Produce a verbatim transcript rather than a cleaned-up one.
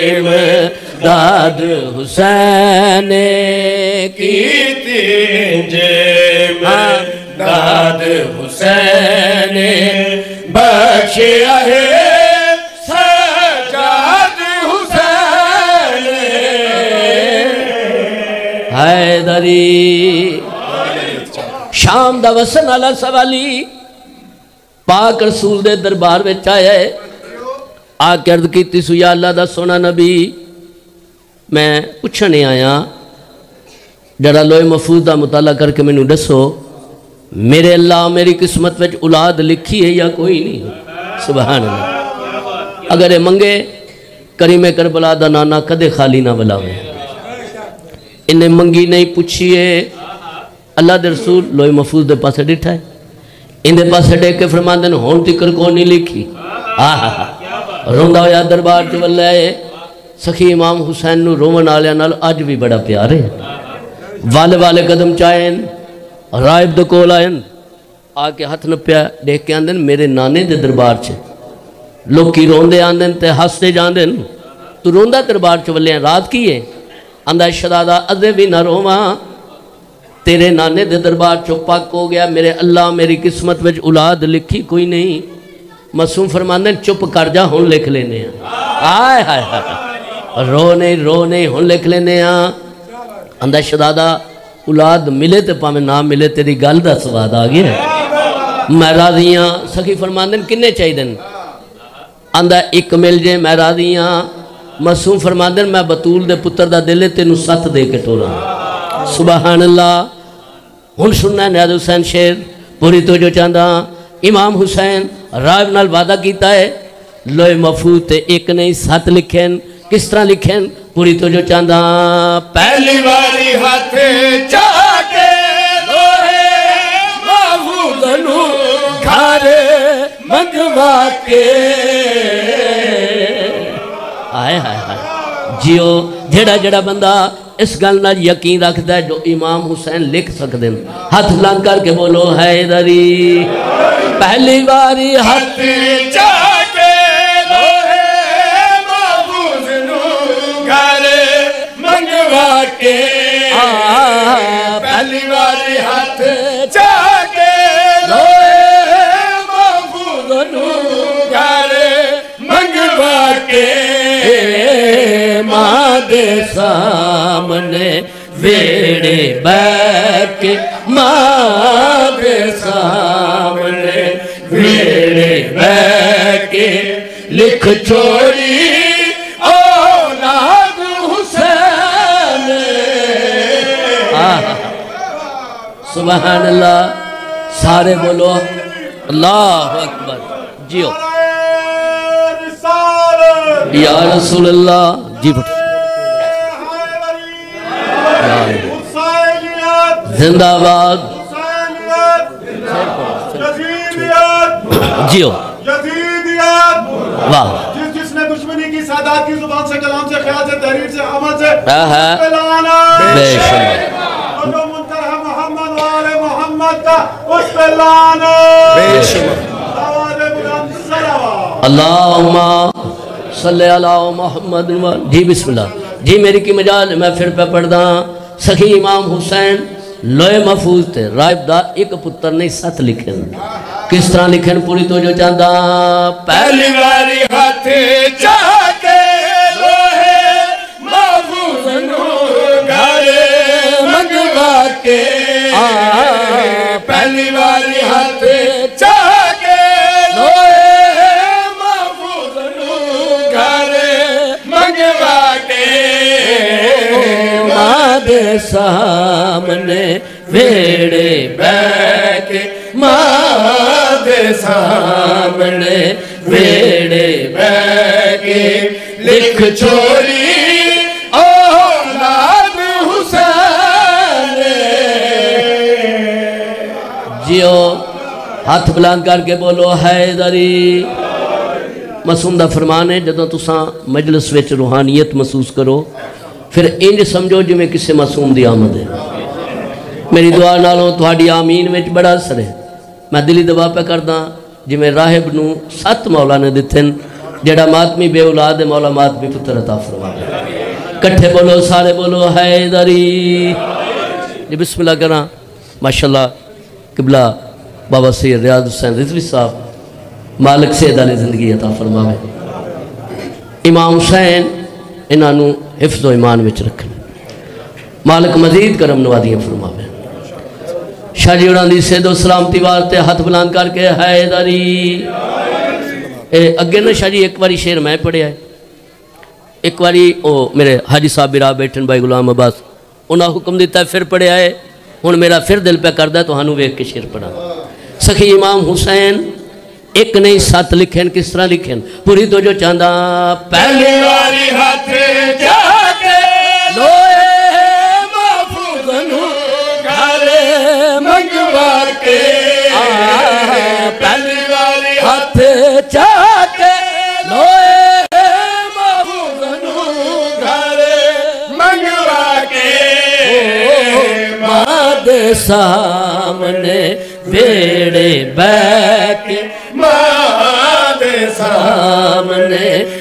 امداد حسین کیتی جے امداد حسین بخشیا ہے سجاد حسین حیدری شام دا وسن والا سوالی پاک رسول دے دربار وچ آیا ہے آکے عرض کیتی سو یا اللہ دا سونا نبی میں پوچھنے آیا جڑا لوح محفوظ دا مطالعہ کر کے میں نو دسو میرے اللہ میری قسمت وچ اولاد لکھی ہے یا کوئی نہیں سبحان اللہ اگر منگے کریم کربلا دا نانا کدے خالی نہ بلاوے انہیں منگی نہیں پوچھئے اللہ دے رسول لوح محفوظ دے پاسے ڈٹھا ہے اندے پاسے ڈے کے فرماندن ہون تکر کو نہیں لکھی آہا روندہ ہویا دربار جو اللہ ہے سخی امام حسین نو رومن آلیاں نال آج بھی بڑا پیارے ہیں والے والے قدم چاہیں رائب دو کول آئیں آکے ہاتھ نپیا دیکھ کے آندن میرے نانے دے دربار چھے لوگ کی روندے آندن تے ہستے جاندن تو روندہ دربار چھو والے ہیں رات کی ہے اندہ شدادہ ادھے بھی نہ روماں تیرے نانے دے دربار چھو پاک ہو گیا میرے اللہ میری قسمت وچ اولاد لکھی کوئی نہیں معصوم فرماندن چپ کر جا ہون لکھ لینے ہیں آئے آئے آئے رونے رونے ہون لکھ لینے ہیں اندہ شدادہ اولاد ملے تے پا میں نام ملے تیری گل دا سواد آگیا ہے میں راضیاں سخی فرماندن کنے چاہی دن اندہ ایک مل جے میں راضیاں معصوم فرماندن میں بطول دے پتر دا دلے تینو ست دے کے ٹولا سبحان اللہ ہن سننا ہے نیاد حسین شیر پوری تو جو چاندہ امام حسین رائب نال وعدہ کیتا ہے لوح محفوظ تے ایک نہیں سات لکھیں کس طرح لکھیں پوری تو جو چاندہ پہلی باری ہاتھ چاکے لوح محفوظ نو گھر منگوا کے آئے آئے آئے جیو جڑا جڑا بندہ اس گل نال یقین رکھتا ہے جو امام حسین لکھ سکتے ہیں ہاتھ لان کر کے بولو حیدری پہلی باری ہاتھ چاکے لوح محفوظ نو گھر منگوا کے پہلی باری ہاتھ چاکے لوح محفوظ نو گھر منگوا کے ماں دے سامنے ویڑے بیٹھ کے ماں دے سامنے ویڑے بیٹھ کے لکھ چھوڑی اولاد حسین سبحان اللہ سارے بولو اللہ اکبر جیو یا رسول اللہ جی بٹ زندہ آباد جیو واہ جس جس نے دشمنی کی سادات کی زبان سے کلام سے خیال سے تحریر سے عمل سے بے شمار جو منکر ہے محمد والے محمد کا اس پہ لانا بے شمار اللہم صلی اللہ محمد جی بسم اللہ جی میری کی مجال میں پھر پہ پڑھ دا سخی امام حسین لوح محفوظ تھے رائب دا ایک پتر نہیں سات لکھیں کس طرح لکھیں پوری تو جو چاندہ پہلی باری ہاتھ چاکے لوح محفوظ نو گھر منگوا کے پہلی باری ہاتھ چاکے لوح محفوظ نو گھر منگوا کے ماں دے سامنے ویڑے بیٹھ کے ماں دے سامنے ویڑے بیٹھ کے لکھ چھوڑی اولاد حسین جیو ہاتھ بلند کر کے بولو حیدری معصوم دا فرمان ہے جدوں تساں مجلس وچ روحانیت محسوس کرو پھر انج سمجھو جی میں کسے معصوم دی آمد ہے میری دعا نالوں تہاڈی آمین وچ بڑا اثر ہے میں دلی دعا پہ کرداں جی میں راہب نو سات مولا نے دتھن جڑا ماتمی بے اولاد ہے مولا ماتمی پتر عطا فرماوے کٹھے بولو سارے بولو حیدری جی بسم اللہ کرنا ماشاءاللہ قبلہ بابا سید ریاض حسین رضوی صاحب مالک سید علی زندگی عطا فرماوے امام حسین انہوں حفظ و ایمان وچ رکھنے مالک مزید کرم نوازیاں فرماوے شاہ جی اڑان دی سید و سلامتی واسطے ہاتھ بلند کر کے حیدری اگے نا شاہ جی ایک باری شعر میں پڑھے آئے ایک باری او میرے حاجی صاحب براہ بیٹھن بھائی غلام عباس انہاں حکم دیتا ہے پھر پڑھے آئے ہن میرا پھر دل پہ کردہ ہے تو ہنو ویک کے شعر پڑھا سخی امام حسین ایک نہیں سات لکھیں کس طرح لکھیں پوری تو جو چاندہ پہلی واری ہاتھ جا کے لوئے محفوظنو گھر منگوا کے پہلی واری ہاتھ جا کے لوئے محفوظنو گھر منگوا کے ماں دے سامنے بیڑے بیک ماں دے سامنے